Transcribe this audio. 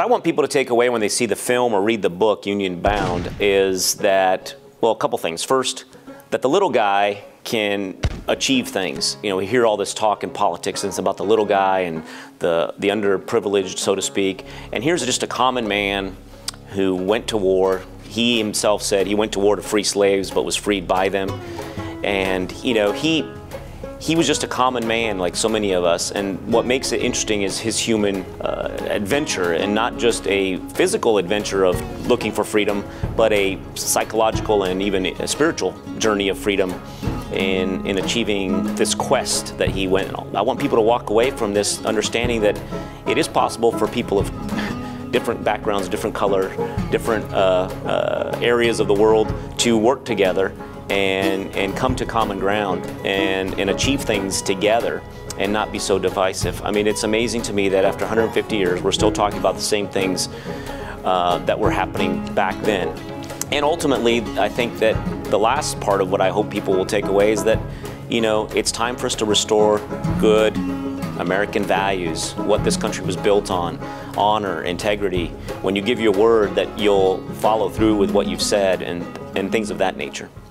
What I want people to take away when they see the film or read the book, Union Bound, is that, well, a couple things. First, that the little guy can achieve things. You know, we hear all this talk in politics, and it's about the little guy and the underprivileged, so to speak. And here's just a common man who went to war. He himself said he went to war to free slaves, but was freed by them. And, you know, he was just a common man like so many of us, and what makes it interesting is his human adventure, and not just a physical adventure of looking for freedom, but a psychological and even a spiritual journey of freedom in achieving this quest that he went on. I want people to walk away from this understanding that it is possible for people of different backgrounds, different color, different areas of the world to work together and come to common ground and achieve things together and not be so divisive. I mean, it's amazing to me that after 150 years, we're still talking about the same things that were happening back then. And ultimately, I think that the last part of what I hope people will take away is that, you know, it's time for us to restore good American values, what this country was built on, honor, integrity. When you give your word, that you'll follow through with what you've said and things of that nature.